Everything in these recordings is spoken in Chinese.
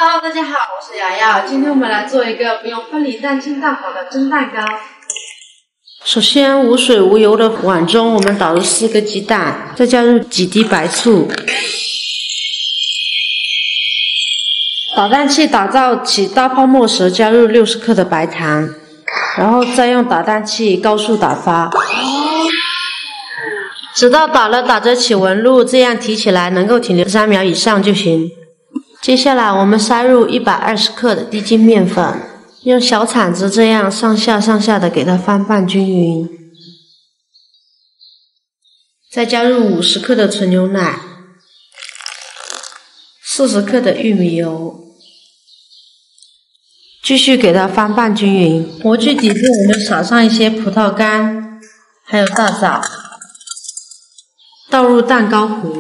Hello， 大家好，我是瑶瑶。今天我们来做一个不用分离蛋清蛋黄的蒸蛋糕。首先，无水无油的碗中，我们倒入4个鸡蛋，再加入几滴白醋。导蛋器打造起大泡沫时，加入60克的白糖，然后再用打蛋器高速打发，直到打着起纹路，这样提起来能够停留3秒以上就行。接下来我们塞入120克的低筋面粉，用小铲子这样上下的给它翻拌均匀，再加入50克的纯牛奶，40克的玉米油，继续给它翻拌均匀。模具底部我们撒上一些葡萄干，还有大枣，倒入蛋糕糊，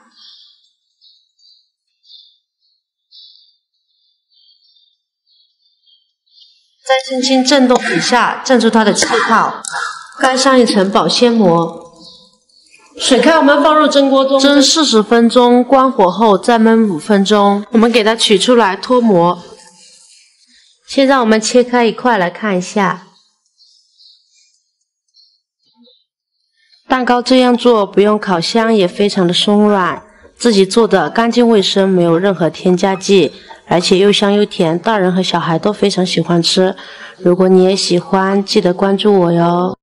在轻轻震动几下，震出它的气泡，盖上一层保鲜膜。水开，我们放入蒸锅中蒸40分钟，关火后再焖5分钟。我们给它取出来脱模。现在我们切开一块来看一下。蛋糕这样做不用烤箱，也非常的松软，自己做的干净卫生，没有任何添加剂，而且又香又甜，大人和小孩都非常喜欢吃。如果你也喜欢，记得关注我哟。